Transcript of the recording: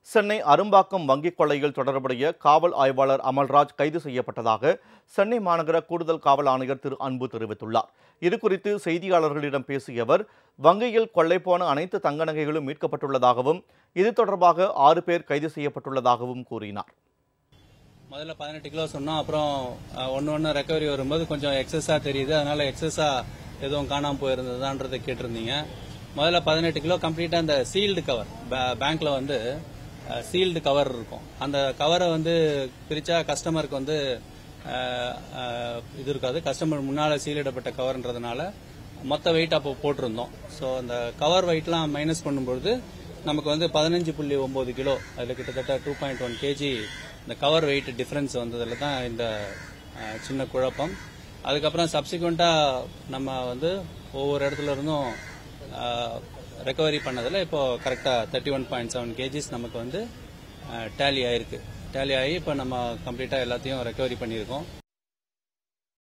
சென்னை அரும்பாக்கம் வங்கிக் கொள்ளையில் தொடர்புடைய காவல் ஆய்வாளர் அமல்ராஜ் கைது செய்யப்பட்டதாக சென்னை மாநகர கூடுதல் காவல் ஆணையர் திரு அன்பு தெரிவித்துள்ளார். இதுகுறித்து செய்தியாளர்களிடம் பேசிய அவர், வங்கியில் கொள்ளை போன அனைத்து தங்க நகைகளும் மீட்கப்பட்டுள்ளதாகவும் இது தொடர்பாக 6 பேர் கைது செய்யப்பட்டுள்ளதாகவும் கூறினார். முதல்ல 18 கிலோ சொன்னோம். அப்புறம் ஒன்று ரெக்கவரி வரும்போது கொஞ்சம் எக்ஸஸா தெரியுது. அதனால எக்ஸஸா எதுவும் காணாமல் போயிருந்ததான்றதை கேட்டிருந்தீங்க. முதல்ல 18 கிலோ கம்ப்ளீட்டா அந்த சீல்டு கவர், பேங்க்ல வந்து சீல்டு கவர் இருக்கும். அந்த கவரை வந்து பிரிச்சா கஸ்டமருக்கு வந்து இது இருக்காது. கஸ்டமர் முன்னால சீலிடப்பட்ட கவர்ன்றதுனால மொத்த வெயிட் அப்போ போட்டிருந்தோம். ஸோ அந்த கவர் வெயிட்லாம் மைனஸ் பண்ணும்பொழுது நமக்கு வந்து 15.9 கிலோ, அதில் கிட்டத்தட்ட 2.1 kg இந்த கவர் வெயிட் டிஃபரன்ஸ் வந்ததுல தான் இந்த சின்ன குழப்பம். அதுக்கப்புறம் சப்சிக்வெண்டா நம்ம வந்து ஒவ்வொரு இடத்துல இருந்தும் ரெக்கவரி பண்ணதில் இப்போ கரெக்டாக 31.7 kgs நமக்கு வந்து டேலி ஆயிருக்கு. டேலி ஆகி இப்போ நம்ம கம்ப்ளீட்டாக எல்லாத்தையும் ரெக்கவரி பண்ணியிருக்கோம்.